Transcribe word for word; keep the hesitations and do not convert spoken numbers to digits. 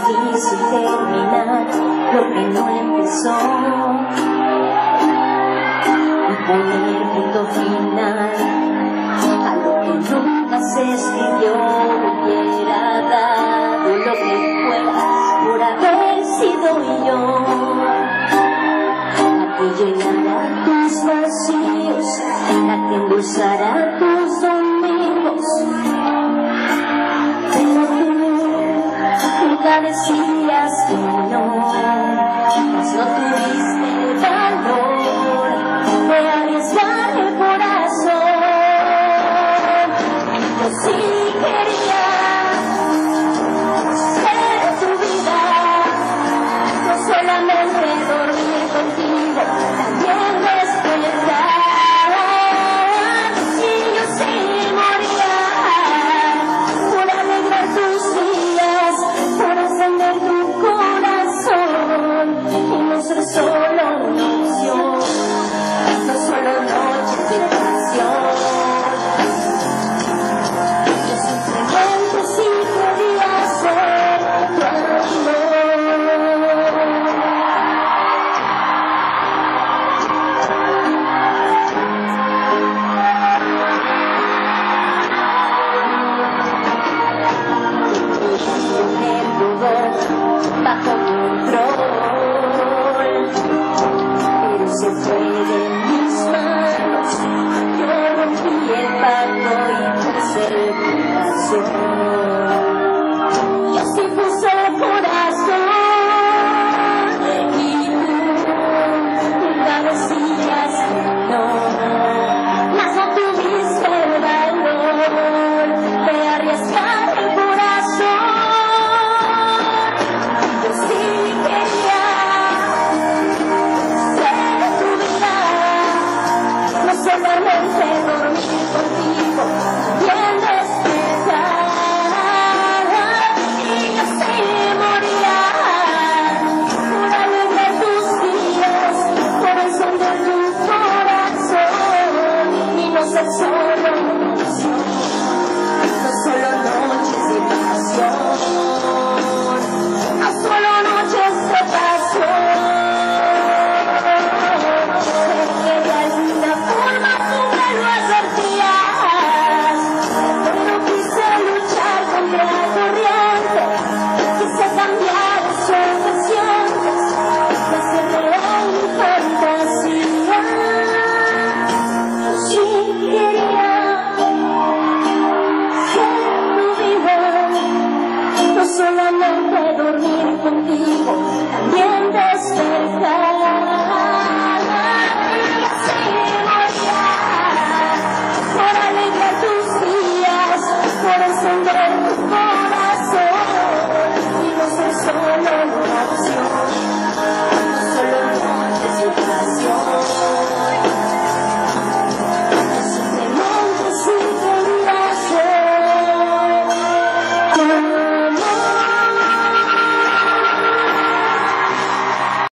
difícil terminar lo que no empezó y poner punto final a lo que nunca se escribió. Hubiera dado lo que fuera por haber sido yo la que llenara tus vacíos, la que endulzara tus domingos. Pero tú nunca decías que no, pues no tuviste el valor de arriesgar el corazón. Yo sí quería ser tu vida, no solamente dormir contigo, también despertar. Y yo sí moría por alegrar tus días, por encender tu corazón y no ser solo una opción, no solo noches de pasión. Yo simplemente sí quería ser tu amor. Tener todo bajo control, pero se fue de mis manos. Yo rompí el pacto y puse el corazón. Yo sí puse el corazón y tú nunca decías que no, mas no tuviste el valor de arriesgar el corazón. Yo sí quería ser tu vida, no solamente dormir contigo, bien despertar. Y yo sí moría por alegrar tus días, por encender tu corazón y no ser solo una opción, no solo noches de pasión, no solo noches de pasión. Sé que de alguna forma tú me lo advertías, pero quise luchar contra la corriente, quise cambiar esos pasiones, me hacer real mi fantasía. Yo sí quería ser tu vida, no solamente dormir contigo, también despertar.